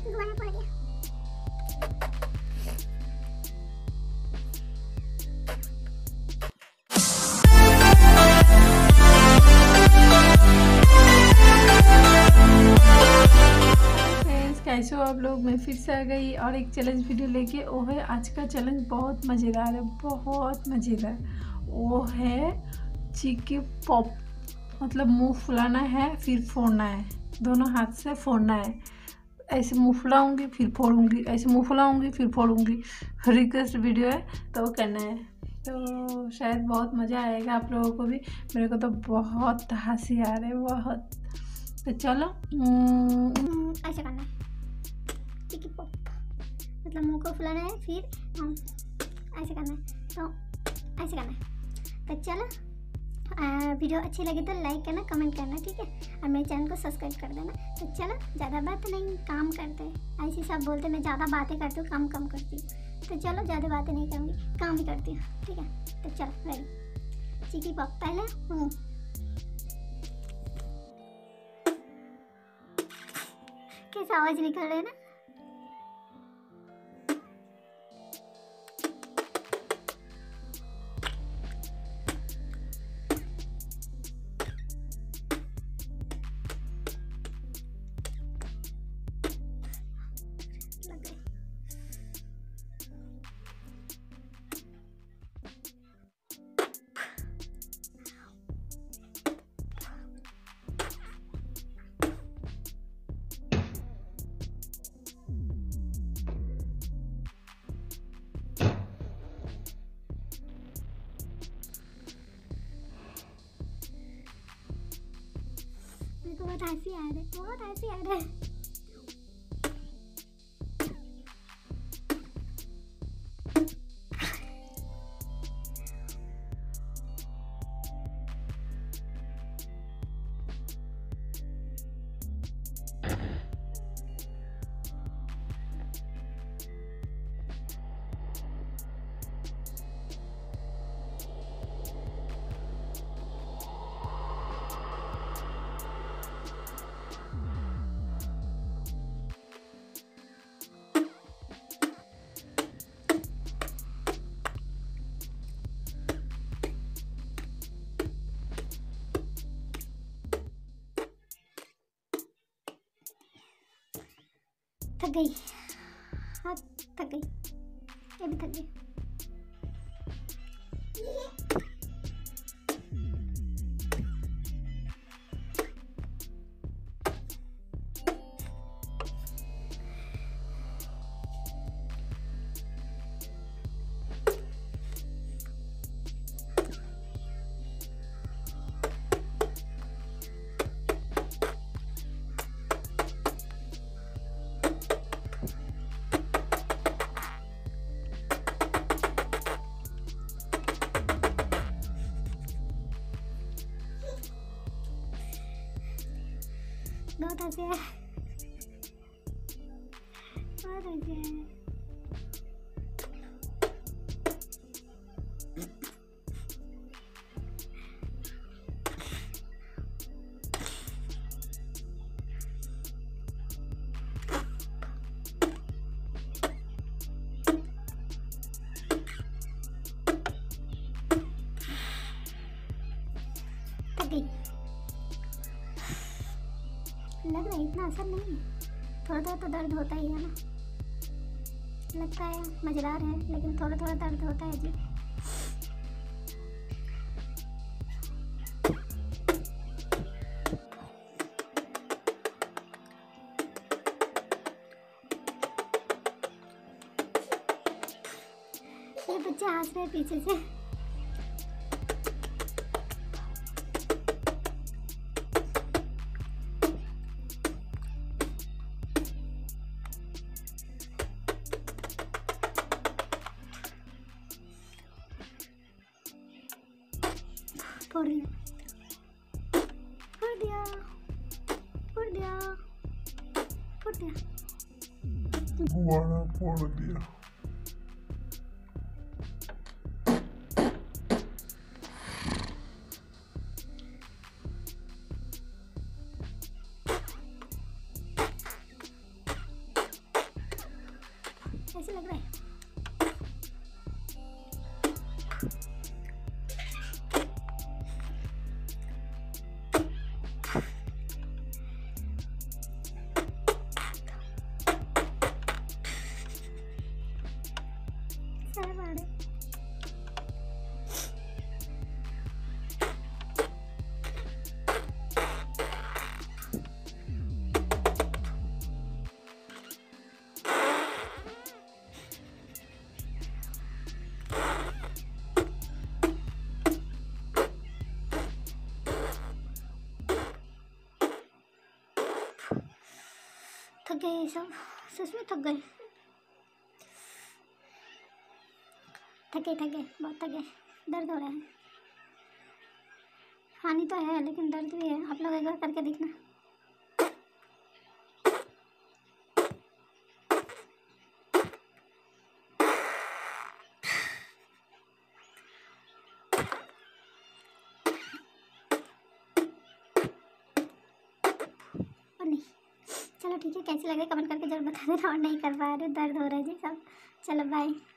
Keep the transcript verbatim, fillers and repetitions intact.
दोबारा पड़ गया। कैसे हो आप लोग। मैं फिर से आ गई और एक चैलेंज वीडियो लेके। वो है आज का चैलेंज बहुत मज़ेदार है, बहुत मज़ेदार। वो है चिक्की पॉप, मतलब मुंह फुलाना है फिर फोड़ना है, दोनों हाथ से फोड़ना है। ऐसे मुंह फुलाऊंगी फिर फोड़ूंगी, ऐसे मुंह फुलाऊंगी फिर फोड़ूंगी। रिक्वेस्ट वीडियो है तो करना है, तो शायद बहुत मज़ा आएगा आप लोगों को भी। मेरे को तो बहुत हंसी आ रही है, बहुत। तो चलो ऐसे करना है चिक्की पॉप, मतलब मुंह को फुलाना है फिर ऐसे करना है, तो ऐसे करना है। तो चलो वीडियो अच्छी लगी तो लाइक करना, कमेंट करना, ठीक है। और मेरे चैनल को सब्सक्राइब कर देना। तो चलो ज़्यादा बात नहीं, काम करते हैं। ऐसे सब बोलते मैं ज़्यादा बातें करती हूँ, काम कम करती हूँ। तो चलो ज़्यादा बातें नहीं करूँगी, काम भी करती हूँ, ठीक है। तो चलो रेडी। चिक्की पॉप पहले हूँ, कैसा आवाज़ निकल रहा है ना। मेरे को बहुत हंसी आ रहा है, बहुत हंसी आ रहा है। थक गई, हाँ थक गई, ये भी थक गई। बहुत हंसी है, बहुत हंसी है। थक गई, लग रहा है इतना असर नहीं है, थोड़ा थोड़ा तो दर्द होता ही है ना। लगता है मज़ेदार है लेकिन थोड़ा थोड़ा दर्द होता है जी। ये बच्चे हंस रहे हैं पीछे से। फोड़ दिया, फोड़ दिया, फोड़ दिया, फोड़ दिया, दोबारा फोड़ दिया। थक गए सब, सच में थक गए, थके थके बहुत थके, दर्द हो रहा है। पानी तो है लेकिन दर्द भी है। आप लोग एक बार करके देखना। और नहीं, चलो ठीक है, कैसे लगे कमेंट करके जरूर बता देना। और नहीं कर पा रहे, दर्द हो रहा है जी सब। चलो बाय।